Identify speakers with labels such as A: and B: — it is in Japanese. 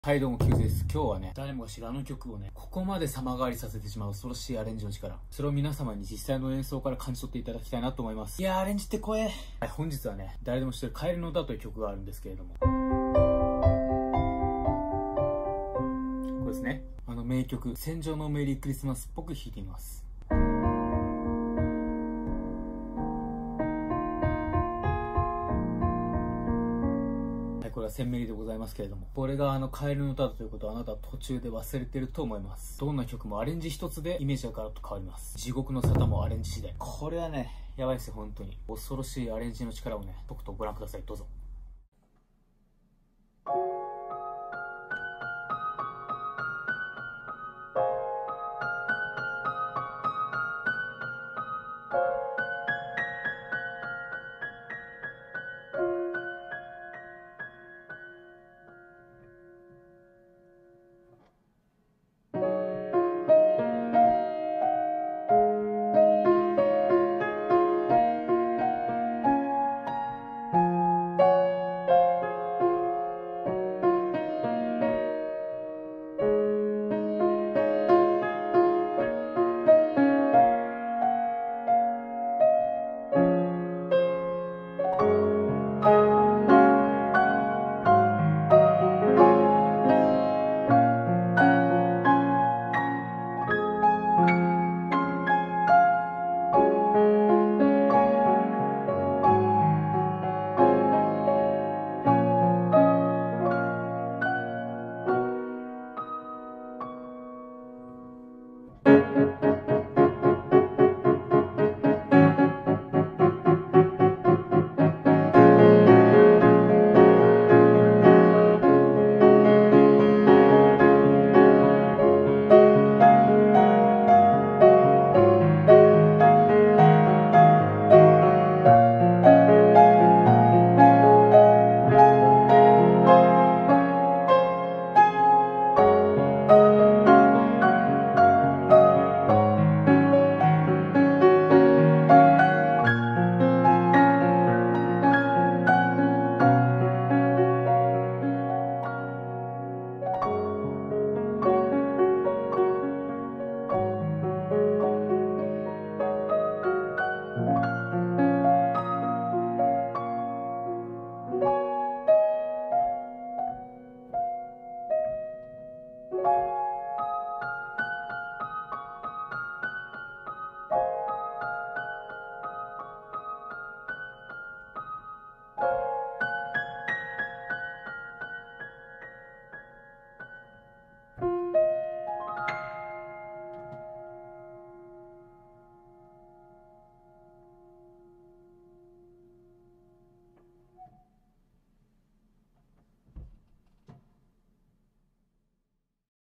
A: はいどうも、キュウです。今日はね、誰もが知るあの曲をね、ここまで様変わりさせてしまう恐ろしいアレンジの力。それを皆様に実際の演奏から感じ取っていただきたいなと思います。いやー、アレンジって怖え。はい、本日はね、誰でも知ってるカエルの歌という曲があるんですけれども。これですね。あの名曲、戦場のメリークリスマスっぽく弾いてみます。これは1000メリでございますけれども、これがカエルの歌だということをあなたは途中で忘れてると思います。どんな曲もアレンジ一つでイメージがガラッと変わります。地獄の沙汰もアレンジ次第。これはね、やばいですよ、本当に。恐ろしいアレンジの力をね、とくとご覧ください。どうぞ。